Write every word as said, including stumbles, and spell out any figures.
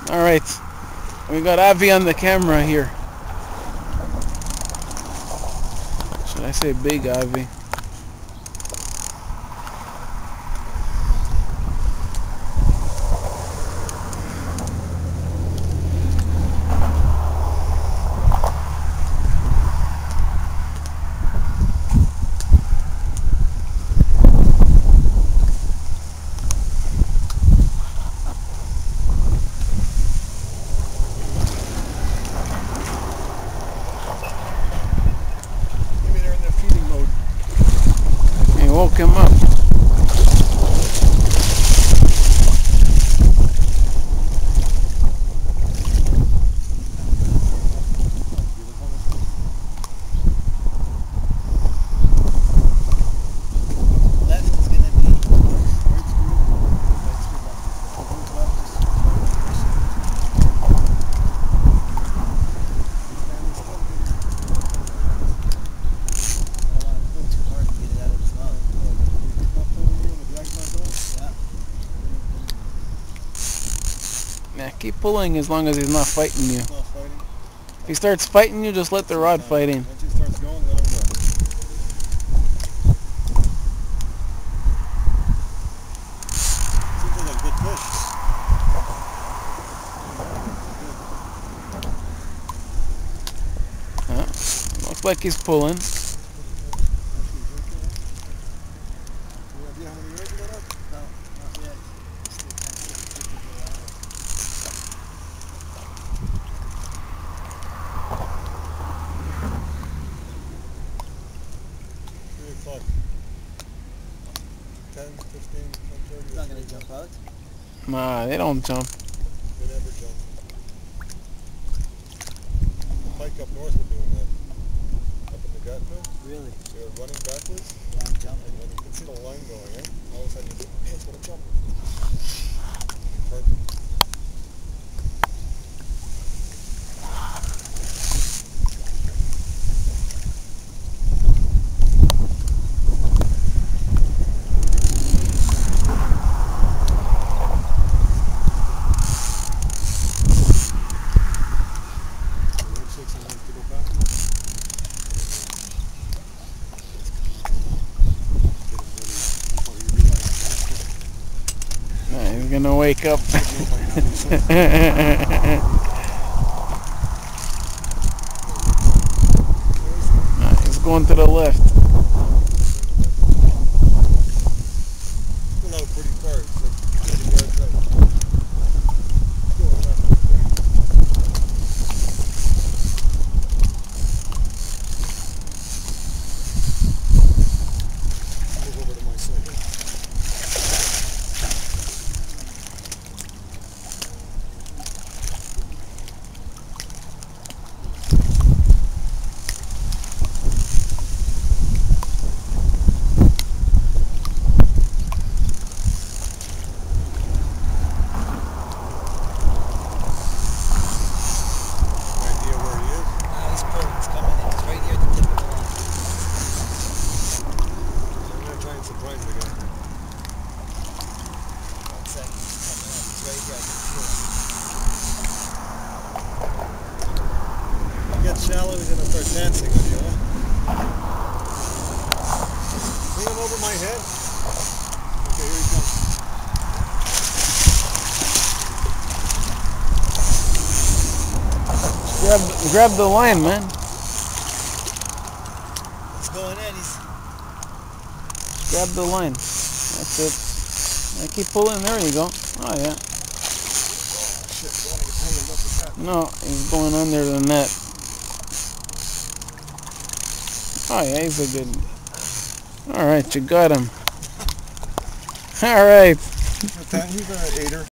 Alright, we got Avi on the camera here. Should I say big Avi? Woke him up. Yeah, keep pulling as long as he's not fighting you. Not fighting. If he starts fighting you, just let the rod fight him. Once he starts going, let him go. Seems like a good fish. Huh? Looks like he's pulling. ten, fifteen, thirty. He's not going to jump out? Nah, they don't jump. They never jump. The pike up north were doing that. Up in the gut mill. Really? They were running backwards. Yeah, I'm jumping. And you can see the line going, eh? All of a sudden you think, okay, it's going to jump. Perfect. He's gonna wake up. Nah, he's going to the left. Pull out pretty far. It's like thirty yards out. Going left. Move over to my side. Get shallow, he's gonna start dancing on you, huh? Bring him over my head. Okay, here he comes. Grab, grab the line, man. It's going in. He's... Grab the line. That's it. I keep pulling. There you go. Oh yeah. No, he's going under the net. Oh yeah, he's a good. All right, you got him. All right. He's an eighter.